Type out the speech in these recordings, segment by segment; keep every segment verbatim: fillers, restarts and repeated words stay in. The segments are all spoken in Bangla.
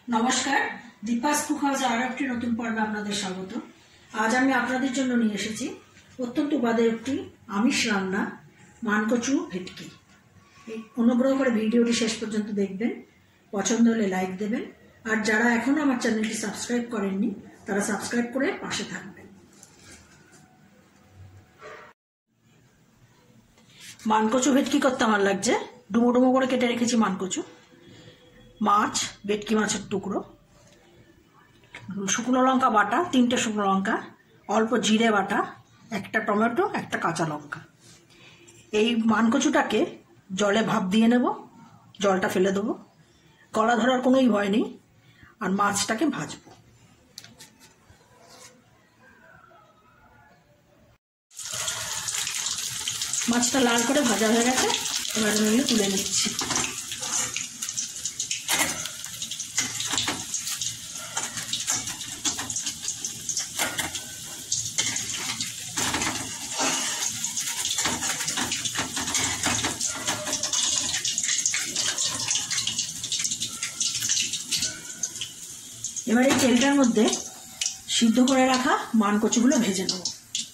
নমস্কার, দীপাস কুক হাউসে আরো একটি নতুন পর্বে আপনাদের স্বাগত। আজ আমি আপনাদের জন্য নিয়ে এসেছি অত্যন্ত উপাদেয় একটি আমিষ রান্না, মানকচু ভেটকি। অনুগ্রহ করে ভিডিওটি শেষ পর্যন্ত দেখবেন, পছন্দ হলে লাইক দেবেন, আর যারা এখনো আমার চ্যানেলটি সাবস্ক্রাইব করেননি তারা সাবস্ক্রাইব করে পাশে থাকবেন। মানকচু ভেটকি করতে আমার লাগছে ডুমো ডুমো করে কেটে রেখেছি মানকচু, মাছ, ভেটকি মাছের টুকরো, শুকনো লঙ্কা বাটা, তিনটে শুকনো লঙ্কা, অল্প জিরে বাটা, একটা টমেটো, একটা কাঁচা লঙ্কা। এই মানকচুটাকে জলে ভাপ দিয়ে নেব, জলটা ফেলে দেবো, গলা ধরার কোনোই ভয় নেই। আর মাছটাকে ভাজবো। মাছটা লাল করে ভাজা হয়ে গেছে, এবার নইলে তুলে নিচ্ছি। এবার এই তেলটার মধ্যে সিদ্ধ করে রাখা মানকচুগুলো ভেজে নেব।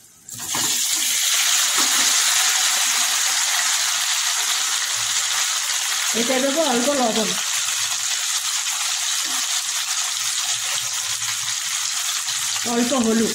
এতে দেবো অল্প লবণ, অল্প হলুদ,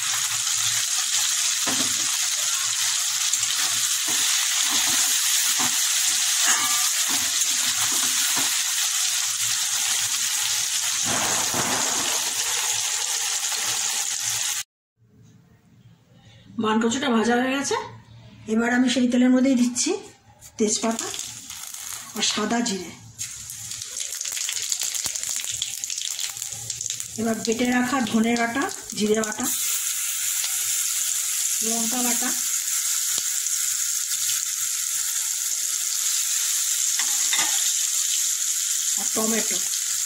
মানকচুটা ভাজা হয়ে গেছে। এবার আমি সেই তেলের মধ্যেই দিচ্ছি তেজপাতা আর সাদা জিরে। এবার বেটে রাখা ধনে বাটা, জিরে বাটা, লঙ্কা বাটা, আর টমেটো।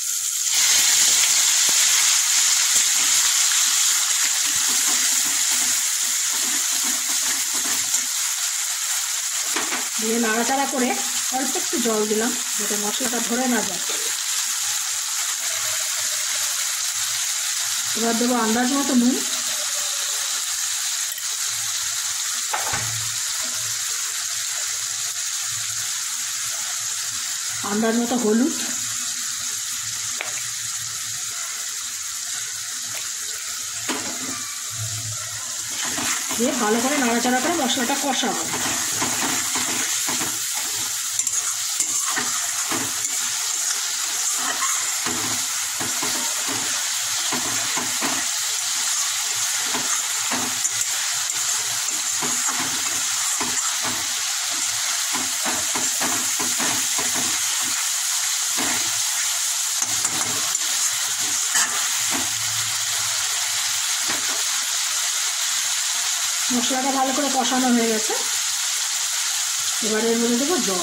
দিয়ে নাড়াচাড়া করে অল্প একটু জল দিলাম যাতে মশলাটা ধরে না যায়। এবার দেবো আন্দাজ মতো নুন, আন্দাজ মতো হলুদ, দিয়ে ভালো করে নাড়াচাড়া করে মশলাটা কষাবো। মশলাটা ভালো করে কষানো হয়ে গেছে। এবারে এর মধ্যে দেবো জল।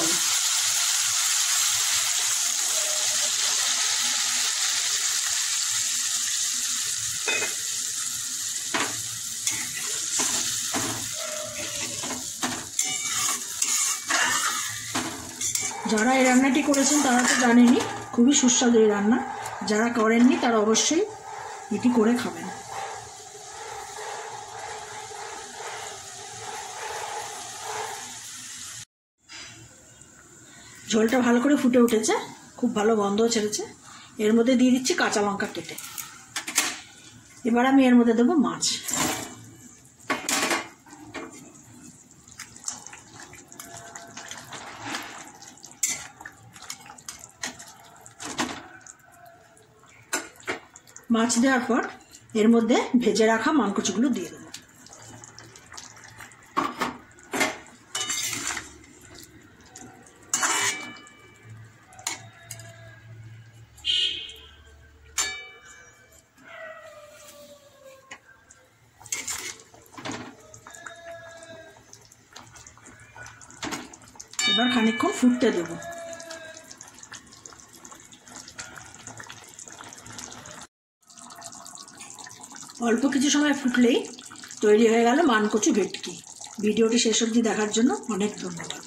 যারা এই রান্নাটি করেছেন তারা তো জানেনই, খুবই সুস্বাদু এই রান্না। যারা করেননি তারা অবশ্যই এটি করে খাবেন। ঝোলটা ভালো করে ফুটে উঠেছে, খুব ভালো গন্ধ ছেড়েছে। এর মধ্যে দিয়ে দিচ্ছি কাঁচা লঙ্কা কেটে। এবার আমি এর মধ্যে দেবো মাছ। মাছ দেওয়ার পর এর মধ্যে ভেজে রাখা মানকচুগুলো দিয়ে দেবো। এবার খানিকক্ষণ ফুটতে দেবো। অল্প কিছু সময় ফুটলেই তৈরি হয়ে গেল মানকচু ভেটকি। ভিডিওটি শেষ অবধি দেখার জন্য অনেক ধন্যবাদ।